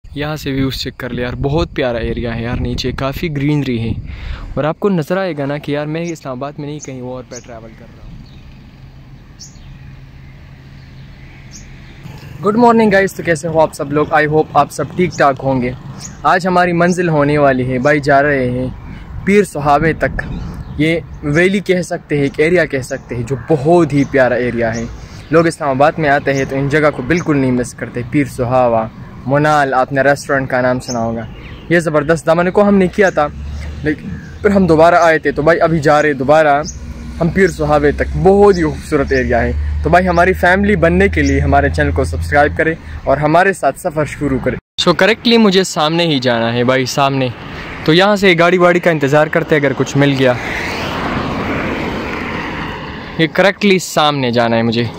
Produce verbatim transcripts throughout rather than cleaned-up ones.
यहाँ से views check कर ले यार, बहुत प्यारा एरिया है यार, नीचे काफ़ी ग्रीनरी है और आपको नज़र आएगा ना कि यार मैं इस्लामाबाद में नहीं कहीं और पे ट्रैवल कर रहा हूँ। गुड मॉर्निंग गाइस, तो कैसे हो आप सब लोग? आई होप आप सब ठीक ठाक होंगे। आज हमारी मंजिल होने वाली है भाई, जा रहे हैं पीर सुहावे तक। ये वैली कह सकते हैं, एक एरिया कह सकते हैं जो बहुत ही प्यारा एरिया है। लोग इस्लामाबाद में आते हैं तो इन जगह को बिल्कुल नहीं मिस करते। पीर सुहावा, मोनाल, आपने रेस्टोरेंट का नाम सुना होगा, ये ज़बरदस्त दामन को हमने किया था, लेकिन फिर हम दोबारा आए थे तो भाई अभी जा रहे दोबारा हम पीर सुहावे तक। बहुत ही खूबसूरत एरिया है। तो भाई हमारी फैमिली बनने के लिए हमारे चैनल को सब्सक्राइब करें और हमारे साथ सफ़र शुरू करें। सो करेक्टली मुझे सामने ही जाना है भाई, सामने। तो यहाँ से गाड़ी वाड़ी का इंतज़ार करते अगर कुछ मिल गया। ये करेक्टली सामने जाना है मुझे।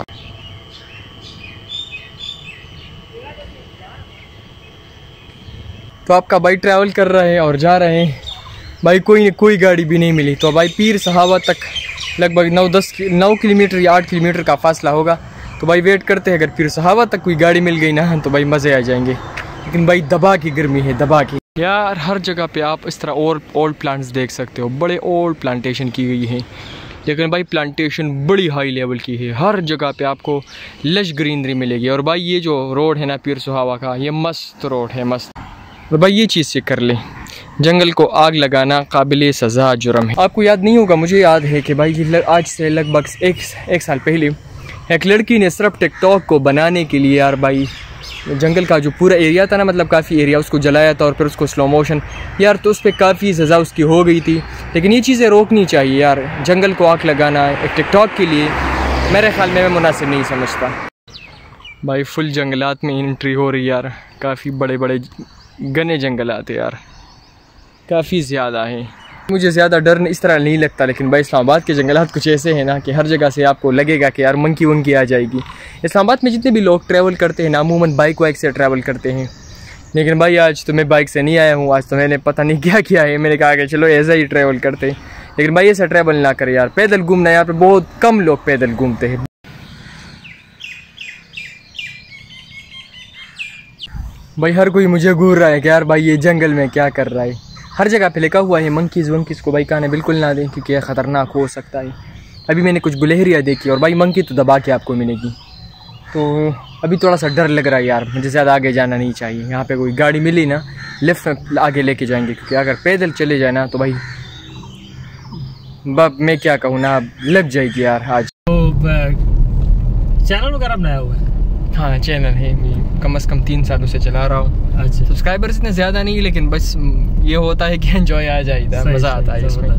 तो आपका भाई ट्रैवल कर रहे हैं और जा रहे हैं भाई, कोई कोई गाड़ी भी नहीं मिली। तो भाई पीर सुहावा तक लगभग नौ दस नौ किलोमीटर या आठ किलोमीटर का फासला होगा। तो भाई वेट करते हैं, अगर पीर सुहावा तक कोई गाड़ी मिल गई ना तो भाई मज़े आ जाएंगे। लेकिन भाई दबा की गर्मी है, दबा की यार। हर जगह पे आप इस तरह और ओल्ड प्लांट्स देख सकते हो, बड़े ओल्ड प्लांटेशन की गई है। लेकिन भाई प्लांटेशन बड़ी हाई लेवल की है, हर जगह पे आपको लश ग्रीनरी मिलेगी। और भाई ये जो रोड है ना पीर सुहावा का, ये मस्त रोड है, मस्त। और भाई ये चीज़ चेक कर ले, जंगल को आग लगाना काबिल सज़ा जुर्म है। आपको याद नहीं होगा, मुझे याद है कि भाई आज से लगभग एक एक साल पहले एक लड़की ने सिर्फ टिकटॉक को बनाने के लिए यार भाई जंगल का जो पूरा एरिया था ना, मतलब काफ़ी एरिया, उसको जलाया था और फिर उसको स्लो मोशन यार, तो उस पर काफ़ी सज़ा उसकी हो गई थी। लेकिन ये चीज़ें रोकनी चाहिए यार, जंगल को आग लगाना एक टिकटॉक के लिए मेरे ख्याल में मैं मुनासिब नहीं समझता। भाई फुल जंगलात में एंट्री हो रही यार, काफ़ी बड़े बड़े घने जंगलात है यार, काफ़ी ज़्यादा है। मुझे ज़्यादा डर इस तरह नहीं लगता, लेकिन भाई इस्लामाबाद के जंगलात कुछ ऐसे हैं ना कि हर जगह से आपको लगेगा कि यार मंकी वंकी आ जाएगी। इस्लामाबाद में जितने भी लोग ट्रैवल करते हैं ना, अमूमन बाइक वाइक से ट्रैवल करते हैं। लेकिन भाई आज तो मैं बाइक से नहीं आया हूँ, आज तो मैंने पता नहीं क्या किया है, मैंने कहा कि चलो ऐसा ही ट्रैवल करते हैं। लेकिन भाई ऐसा ट्रैवल ना करें यार, पैदल घूमना, यहाँ पर बहुत कम लोग पैदल घूमते हैं। भाई हर कोई मुझे घूर रहा है कि यार भाई ये जंगल में क्या कर रहा है। हर जगह पे लिखा हुआ है मंकीज़ वंकीज़ को भाई खाने बिल्कुल ना दें, क्योंकि यह ख़तरनाक हो सकता है। अभी मैंने कुछ गुलहरियाँ देखी और भाई मंकी तो दबा के आपको मिलेगी। तो अभी थोड़ा सा डर लग रहा है यार, मुझे ज़्यादा आगे जाना नहीं चाहिए। यहाँ पे कोई गाड़ी मिली ना, लिफ्ट में आगे लेके जाएंगे, क्योंकि अगर पैदल चले जाए ना तो भाई बब मैं क्या कहूँ ना, लग जाएगी यार। आज चैनल वगैरह बनाया हुआ है? हाँ चैनल है, मैं कम से कम तीन सालों से चला रहा हूँ। अच्छा, सब्सक्राइबर्स इतने ज़्यादा नहीं, लेकिन बस ये होता है कि एंजॉय आ जाएगा, मज़ा आता है इसमें।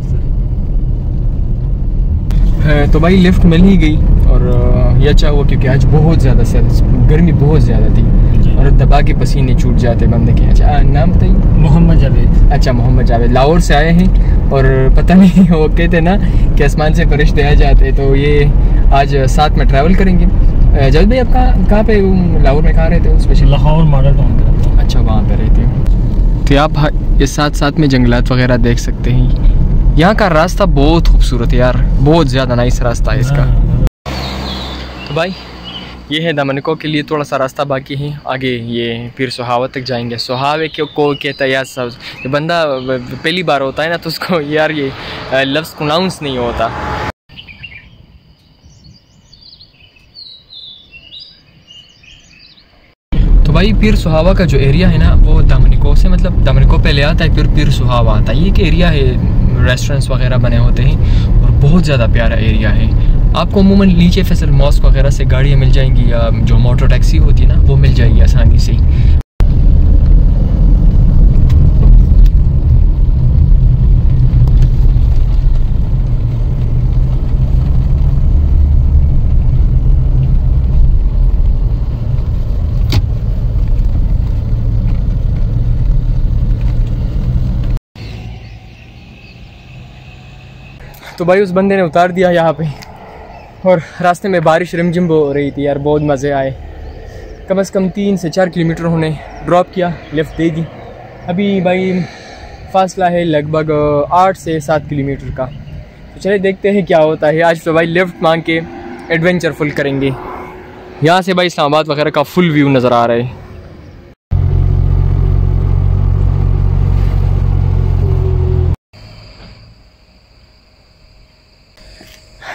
तो भाई लिफ्ट मिल ही गई और ये अच्छा हुआ, क्योंकि आज बहुत ज़्यादा गर्मी बहुत ज़्यादा थी और दबा के पसीने छूट जाते बंदे के। अच्छा नाम बताइए? मोहम्मद जावेद। अच्छा मोहम्मद जावेद, लाहौर से आए हैं और पता नहीं वो कहते ना कि आसमान से फरिश्ते आ जाते, तो ये आज साथ में ट्रैवल करेंगे। जावेद भाई आप कहाँ कहाँ पे लाहौर में कहाँ रहते हो? स्पेशल लाहौर मॉडल टाउन पे रहते हैं। अच्छा वहाँ पे रहते हो। तो आप ये साथ साथ में जंगलात वगैरह देख सकते हैं। यहाँ का रास्ता बहुत खूबसूरत है यार, बहुत ज़्यादा नाइस रास्ता है इसका। तो भाई ये है दमनको के लिए थोड़ा सा रास्ता बाकी है, आगे ये पीर सुहावा तक जाएंगे। सुहावे के को कहता है यार, सब जो बंदा पहली बार होता है ना तो उसको यार ये लफ्ज़ प्रोनाउंस नहीं होता। तो भाई पीर सुहावा का जो एरिया है ना, वो दमनको से मतलब दमनको पहले आता है, फिर पीर सुहावा आता है। ये एक एरिया है, रेस्टोरेंट्स वगैरह बने होते हैं और बहुत ज़्यादा प्यारा एरिया है। आपको अमूमन नीचे फैसल मॉस्क वगैरह से गाड़ियाँ मिल जाएंगी, या जो मोटर टैक्सी होती है ना वो मिल जाएगी आसानी से। तो भाई उस बंदे ने उतार दिया यहाँ पे और रास्ते में बारिश रिमझिम हो रही थी यार, बहुत मज़े आए। कम से कम तीन से चार किलोमीटर उन्होंने ड्रॉप किया, लिफ्ट दे दी। अभी भाई फासला है लगभग आठ से सात किलोमीटर का। तो चलिए देखते हैं क्या होता है। आज तो भाई लिफ्ट मांग के एडवेंचर फुल करेंगे। यहाँ से भाई इस्लामाबाद वगैरह का फुल व्यू नज़र आ रहा है।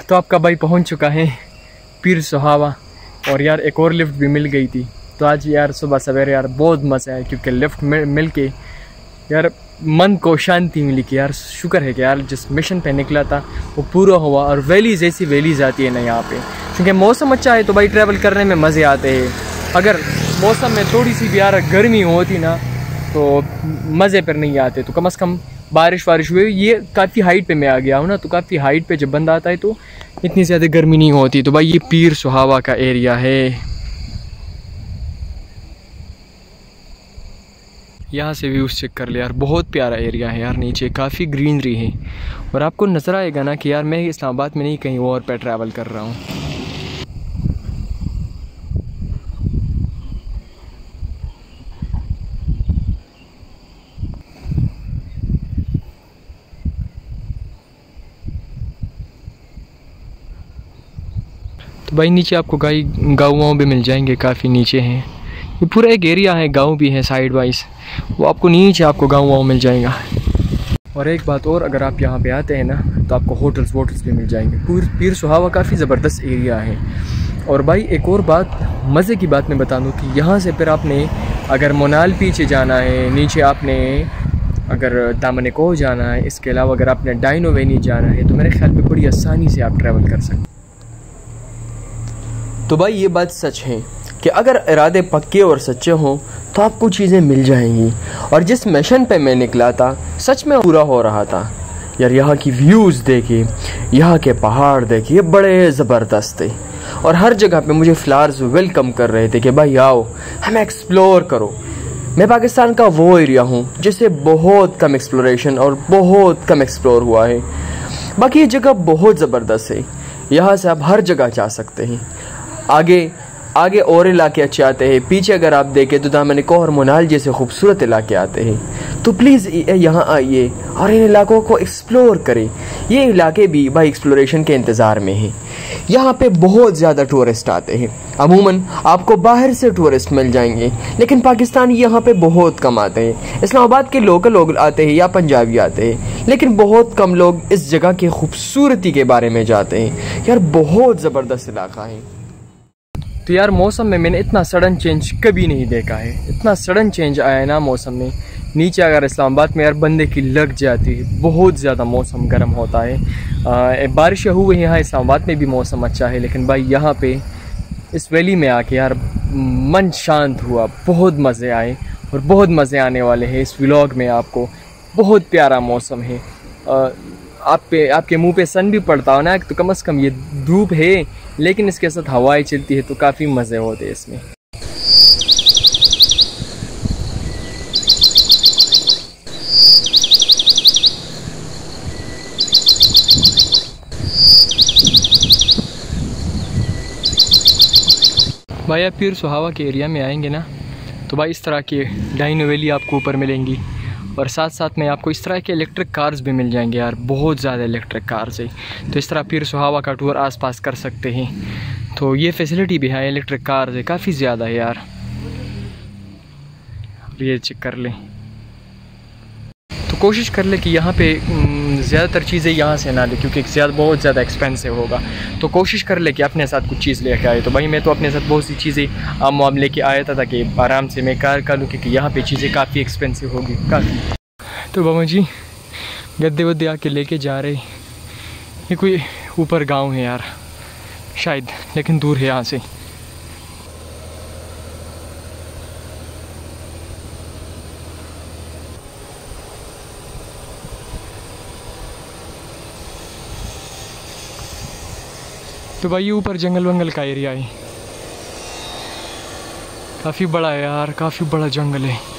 तो आपका भाई पहुंच चुका है पीर सुहावा, और यार एक और लिफ्ट भी मिल गई थी। तो आज यार सुबह सवेरे यार बहुत मज़ा आया, क्योंकि लिफ्ट मिल, मिल के यार मन को शांति मिली कि यार शुक्र है कि यार जिस मिशन पे निकला था वो पूरा हुआ। और वैलीज़ ऐसी वैलीज़ आती है ना यहाँ पे, क्योंकि मौसम अच्छा है तो भाई ट्रैवल करने में मज़े आते हैं। अगर मौसम में थोड़ी सी भी यार गर्मी होती ना तो मज़े पर नहीं आते। तो कम से कम बारिश वारिश हुई, ये काफ़ी हाइट पे मैं आ गया हूँ ना, तो काफ़ी हाइट पे जब बंदा आता है तो इतनी ज़्यादा गर्मी नहीं होती। तो भाई ये पीर सुहावा का एरिया है, यहाँ से व्यूज़ चेक कर ले यार, बहुत प्यारा एरिया है यार। नीचे काफ़ी ग्रीनरी है और आपको नज़र आएगा ना कि यार मैं इस्लामाबाद में नहीं कहीं और पे ट्रैवल कर रहा हूँ। तो भाई नीचे आपको गाय गाँव वाँव भी मिल जाएंगे, काफ़ी नीचे हैं। ये पूरा एक एरिया है, गांव भी है साइड वाइज, वो आपको नीचे आपको गांव वाँव मिल जाएगा। और एक बात और, अगर आप यहाँ पे आते हैं ना तो आपको होटल्स वोटल्स भी मिल जाएंगे। पीर पीर सुहावा काफ़ी ज़बरदस्त एरिया है। और भाई एक और बात, मज़े की बात मैं बता दूँ कि यहाँ से फिर आपने अगर मोनाल पीछे जाना है, नीचे आपने अगर दामन को जाना है, इसके अलावा अगर आपने डाइनो वैली जाना है, तो मेरे ख्याल में बड़ी आसानी से आप ट्रैवल कर सकते। तो भाई ये बात सच है कि अगर इरादे पक्के और सच्चे हों तो आपको चीज़ें मिल जाएंगी। और जिस मिशन पे मैं निकला था सच में पूरा हो रहा था यार। यहाँ की व्यूज़ देखिए, यहाँ के पहाड़ देखिए, बड़े ज़बरदस्त थे। और हर जगह पे मुझे फ्लावर्स वेलकम कर रहे थे कि भाई आओ हमें एक्सप्लोर करो। मैं पाकिस्तान का वो एरिया हूँ जिसे बहुत कम एक्सप्लोरेशन और बहुत कम एक्सप्लोर हुआ है। बाकी ये जगह बहुत ज़बरदस्त है, यहाँ से आप हर जगह जा सकते हैं। आगे आगे और इलाके अच्छे आते हैं, पीछे अगर आप देखें तो दामन को और मोनाल जैसे खूबसूरत इलाके आते हैं। तो प्लीज़ यहाँ आइए और इन इलाकों को एक्सप्लोर करें। ये इलाके भी भाई एक्सप्लोरेशन के इंतज़ार में हैं। यहाँ पे बहुत ज़्यादा टूरिस्ट आते हैं। अमूमन आपको बाहर से टूरिस्ट मिल जाएंगे, लेकिन पाकिस्तानी यहाँ पे बहुत कम आते हैं। इस्लामाबाद के लोकल लोग आते हैं या पंजाबी आते हैं, लेकिन बहुत कम लोग इस जगह की खूबसूरती के बारे में जाते हैं। यार बहुत ज़बरदस्त इलाका है। तो यार मौसम में मैंने इतना सडन चेंज कभी नहीं देखा है। इतना सडन चेंज आया है ना मौसम में। नीचे अगर इस्लामाबाद में यार बंदे की लग जाती है, बहुत ज़्यादा मौसम गर्म होता है। बारिशें हुई यहाँ इस्लामाबाद में भी मौसम अच्छा है, लेकिन भाई यहाँ पे इस वैली में आके यार मन शांत हुआ, बहुत मज़े आए और बहुत मज़े आने वाले हैं इस व्लॉग में। आपको बहुत प्यारा मौसम है। आ, आप पे आपके मुंह पे सन भी पड़ता हो ना, तो कम से कम ये धूप है, लेकिन इसके साथ हवाएं चलती है तो काफ़ी मज़े होते हैं इसमें। भाई आप पीर सुहावा के एरिया में आएंगे ना तो भाई इस तरह के डाइनो वैली आपको ऊपर मिलेंगी, और साथ साथ में आपको इस तरह के इलेक्ट्रिक कार्स भी मिल जाएंगे यार। बहुत ज़्यादा इलेक्ट्रिक कार्स है, तो इस तरह पीर सुहावा का टूर आसपास कर सकते हैं। तो ये फैसिलिटी भी है, इलेक्ट्रिक कार्स है काफ़ी ज़्यादा है यार। ये चेक कर लें, तो कोशिश कर ले कि यहाँ पे ज़्यादातर चीज़ें यहाँ से ना ले, क्योंकि ज़्यादा बहुत ज़्यादा एक्सपेंसिव होगा। तो कोशिश कर ले कि अपने साथ कुछ चीज़ लेके आए। तो भाई मैं तो अपने साथ बहुत सी चीज़ें आम वाम लेके आया था ताकि आराम से मैं कार कर लूँ, क्योंकि यहाँ पे चीज़ें काफ़ी एक्सपेंसिव होगी काफ़ी। तो बाबा जी गद्दे वद्दे आके लेके जा रहे। ये कोई ऊपर गाँव है यार शायद, लेकिन दूर है यहाँ से। तो भाई ये ऊपर जंगल वंगल का एरिया है, काफ़ी बड़ा है यार, काफ़ी बड़ा जंगल है।